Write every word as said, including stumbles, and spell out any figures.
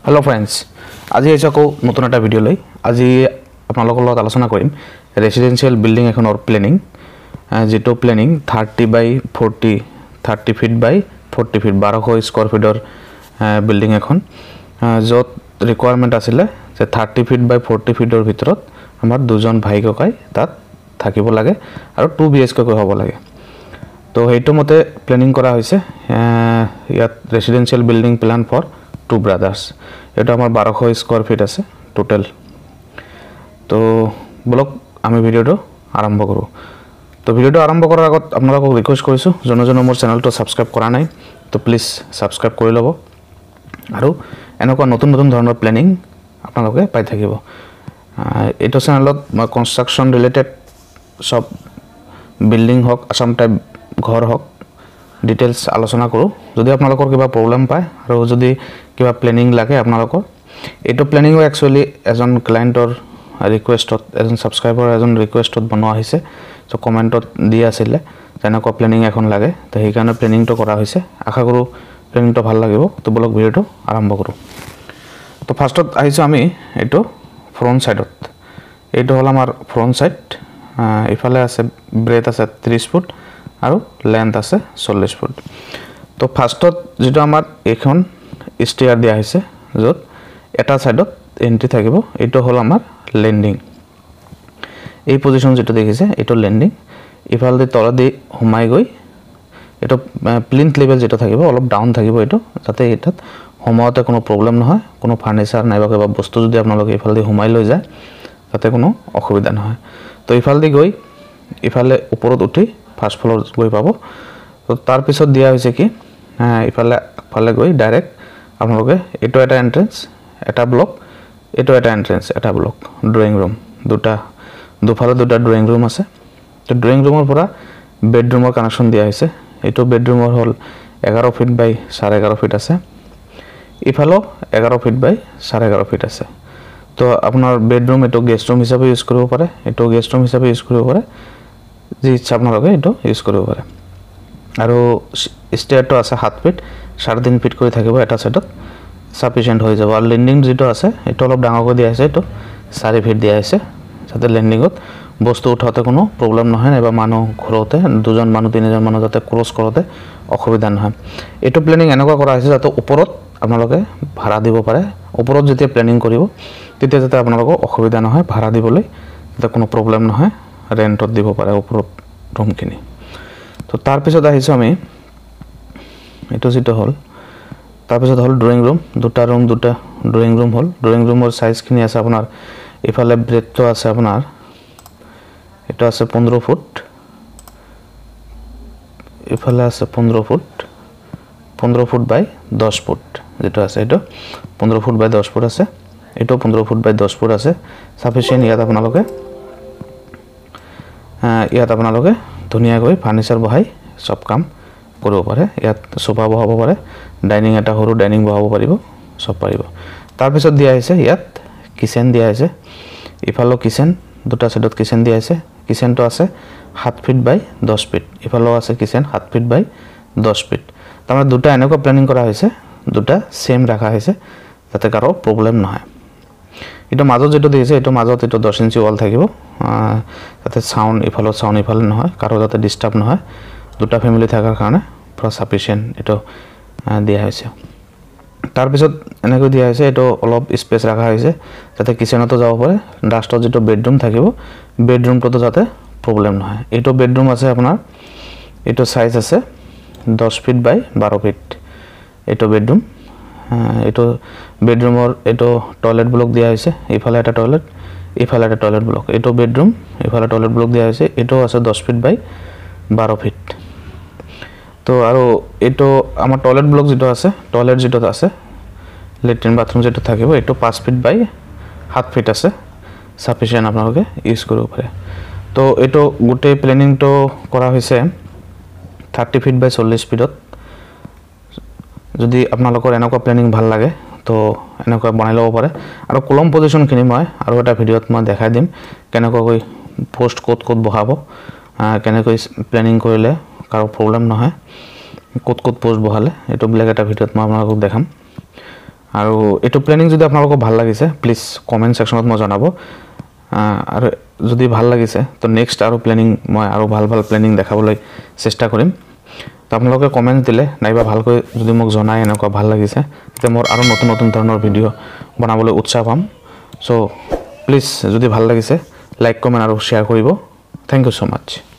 hello friends আজি এসে আকৌ নতুন এটা ভিডিও লৈ আজি আপোনালোকৰ লগত আলোচনা কৰিম ৰেসিডেন্সিয়েল বিল্ডিং এখনৰ প্ল্যানিং যেটো planning thirty by forty thirty feet by forty feet twelve square ফিটৰ বিল্ডিং এখন যত ৰিকোয়াৰমেন্ট আছিল যে thirty ফিট বাই forty ফিটৰ ভিতৰত আমাৰ দুজন ভাই ককাই তাত থাকিব লাগে আৰু two B H K কৈ হ'ব লাগে তো হেইটো মতে প্ল্যানিং কৰা হৈছে ইয়াত residential building plan for two brothers এটা আমার twelve স্কয়ার ফিট আছে টোটাল তো ব্লগ আমি ভিডিওটো আৰম্ভ কৰো তো ভিডিওটো আৰম্ভ কৰাৰ আগত আপোনালোকক ৰিকুৱেষ্ট কৰিছো জনে জনে মোৰ চেনেলটো সাবস্ক্ৰাইব কৰা নাই তো প্লিজ সাবস্ক্ৰাইব কৰি লব আৰু এনেকুৱা নতুন নতুন ধৰণৰ প্ল্যানিং আপোনালোকে পাই থাকিব এটো চেনেলত মই কনস্ট্ৰাকচন ৰিলেটেড সব বিল্ডিং হক আসাম টাইপ ঘৰ হক ডিটেইলস আলোচনা কৰো যদি আপোনালোকৰ কিবা প্ৰবলেম পায় আৰু যদি কিবা প্ল্যানিং লাগে আপোনালোকৰ এটো প্ল্যানিং একচুয়ালি এজন ক্লায়েন্টৰ ৰিকুৱেষ্টত এজন সাবস্ক্ৰাইবাৰ এজন ৰিকুৱেষ্টত বনোৱা হৈছে সো কমেন্টত দি আছিল তেনেকুৱা প্ল্যানিং এখন লাগে তো এই কাৰণে প্ল্যানিংটো কৰা হৈছে আশা কৰো প্ল্যানিংটো ভাল লাগিব তো বলক ভিডিওটো আৰম্ভ কৰো তো ফাৰ্স্টত আহিছো আমি এটো ফ্ৰন্ট সাইডত এটো হল আমাৰ ফ্ৰন্ট সাইড ইফালে আছে ব্ৰেথ আছে thirty ফুট আৰু লেন্থ আছে forty ফুট তো ফাৰ্স্টত যেটো আমাৰ এখন স্টেয়ার দিয়া হৈছে যত এটা সাইডত এন্ট্রি থাকিব এটো হল আমাৰ ল্যান্ডিং এই পজিশন যেটো দেখিছে এটো ল্যান্ডিং ইফাল দি তলা দি হুমাই গৈ এটো প্লিন্থ লেভেল যেটো থাকিব অলপ ডাউন থাকিব এটো যাতে এটাত হুমাওতে কোনো প্রবলেম নহয় কোনো ফার্নিচার নাইবা কিবা বস্তু যদি আপোনালোকে ইফাল দি হুমাই লৈ যায় তাতে কোনো অসুবিধা নহয় তো ইফাল দি গৈ ইফালে ওপৰত উঠি ফার্স্ট ফ্লোর গৈ পাবো তো তার পিছত দিয়া হৈছে কি ইফালে ফালে গৈ ডাইরেক্ট আপোনালোকে এটো এটা এন্ট্রেন্স এটা ব্লক এটো এটা এন্ট্রেন্স এটা ব্লক ড্রয়িং রুম দুটা দুফালে দুটা ড্রয়িং রুম আছে তো ড্রয়িং রুমৰ পৰা বেডৰুমৰ কানেকশন দিয়া হৈছে এটো বেডৰুমৰ hall eleven feet by eleven feet আছে ইফালো eleven feet by eleven feet আছে তো আপোনাৰ বেডৰুম এটো গেস্ট রুম হিচাপে ইউজ কৰিব পাৰে এটো গেস্ট রুম হিচাপে ইউজ কৰিব পাৰে যি ইচ্ছা আপোনালোকে এটো ইউজ কৰিব পাৰে আৰু স্টেয়ারটো আছে seven ফিট three ফিট কৰি থাকিব এটা সাইডত সাফিসিয়েন্ট হৈ যাব আৰু ল্যান্ডিং যেটো আছে এটো অলপ ডাঙৰকৈ দিয়া আছে এটো four ফিট দিয়া আছে যাতে ল্যান্ডিংত বস্তু উঠাতে কোনো প্ৰবলেম নহয় নাইবা মানুহ ঘৰতে দুজন মানুহ তিনিজন মানুহ যাতে ক্ৰছ কৰতে অসুবিধা নহয় এটো প্ল্যানিং এনেকুৱা কৰা হৈছে যাতে ওপৰত আপোনালোকে ভাড়া দিব পাৰে ওপৰত যেতিয়া প্ল্যানিং কৰিব তেতিয়া যাতে আপোনালোকৰ অসুবিধা নহয় ভাড়া দিবলৈ যাতে কোনো প্ৰবলেম নহয় ৰেন্টত দিব পাৰে ওপৰত ৰুমখিনি তো তাৰ পিছত আহিছো আমি এটো যেটো হল তাৰ পিছত হল ড্ৰয়িং রুম দুটা রুম দুটা ড্ৰয়িং রুম হল ড্ৰয়িং রুমৰ সাইজ খিনি আছে আপোনাৰ ইফালে ব্ৰেথটো আছে আপোনাৰ এটা আছে fifteen ফুট ইফালে আছে fifteen foot fifteen foot by ten foot যেটো আছে এটো fifteen foot by ten foot আছে এটো fifteen foot by ten foot আছে সাফিসিয়েন্ট ইয়াত আপোনালোকে ইয়াত আপোনালোকে ধুনিয়াকৈ ফাৰ্নিচাৰ বহাই সব কাম কৰিব পাৰে ইয়াত সোফা বহাব পাৰে ডাইনিং এটা সৰু ডাইনিং বহাব পাৰিব সব পাৰিব তাৰ পিছত দিয়া হৈছে ইয়াত কিচেন দিয়া হৈছে ইফালো কিচেন দুটা সাইডত কিচেন দিয়া হৈছে কিচেনটো আছে seven feet by ten feet ইফালো আছে kitchen seven feet by ten feet তাৰমানে দুটা এনেকুৱা প্ল্যানিং কৰা হৈছে দুটা সেম ৰাখা হৈছে যাতে কাৰো প্ৰবলেম নহয় এটো মাজত যেটো দিছে এটো মাজত এটো ten ইঞ্চি ওয়াল থাকিব যাতে সাউন্ড ইফালো সাউন্ড ইফালে নহয় কাৰো যাতে ডিস্টার্ব নহয় দুটা ফ্যামিলি থাকাৰ কাৰণে পুৰা সাফিসিয়েন্ট এটো দিয়া হৈছে তাৰ পিছত এনেকৈ দিয়া হৈছে এটো অলপ স্পেস ৰাখা হৈছে যাতে কিচেনতো যাব পাৰে লাষ্টত যেটো বেডৰুম থাকিব বেডৰুমটো যাতে প্ৰবলেম নহয় এটো বেডৰুম আছে আপোনাৰ এটো সাইজ আছে ten feet by twelve feet এটো বেডৰুম এটো বেডৰুমৰ এটো টয়লেট ব্লক দিয়া হৈছে ইফালে এটা টয়লেট ইফালে এটা টয়লেট ব্লক এটো বেডৰুম ইফালে টয়লেট ব্লক দিয়া হৈছে এটো আছে ten feet by twelve feet তো আৰু এটো আমাৰ টয়লেট ব্লক যেটো আছে টয়লেট যেটো আছে লেট্ৰিন বাথৰুম যেটো থাকিব এটো five feet by seven feet আছে সাফিসিয়েন্ট আপোনালোকে ইউজ কৰিব পাৰে তো এটো গুটে প্ল্যানিংটো কৰা হৈছে thirty ফিট বাই forty ফিটত যদি আপোনালোকৰ এনেকুৱা প্ল্যানিং ভাল লাগে তো এনেকুৱা বনাই লব পাৰে আৰু কলম পজিশন খিনি মই আৰু এটা ভিডিওত মই দেখাই দিম কেনেকৈ পোস্ট কোড কোড বহাব কেনেকৈ প্ল্যানিং কৰিলে কাৰো প্ৰবলেম নহয় কোড কোড পোস্ট বহালে এটো ব্লেক এটা ভিডিওত মই আপোনালোকক দেখাম আৰু এটো প্ল্যানিং যদি আপোনালোকক ভাল লাগিছে প্লিজ কমেন্ট সেকশনত মই জনাব আৰু যদি ভাল লাগিছে তো নেক্সট আৰু প্ল্যানিং মই আৰু ভাল ভাল প্ল্যানিং দেখাবলৈ চেষ্টা কৰিম তো আপোনালোকে কমেন্ট দিলে নাইবা ভালকৈ যদি মোক জনায় এনেকুৱা ভাল লাগিছে তে মোৰ আৰু নতুন নতুন ধৰণৰ ভিডিও বনাবলৈ উৎসাহ পাম সো প্লিজ যদি ভাল লাগিছে লাইক কমেন্ট আৰু শেয়াৰ কৰিব থ্যাংক ইউ সো মাচ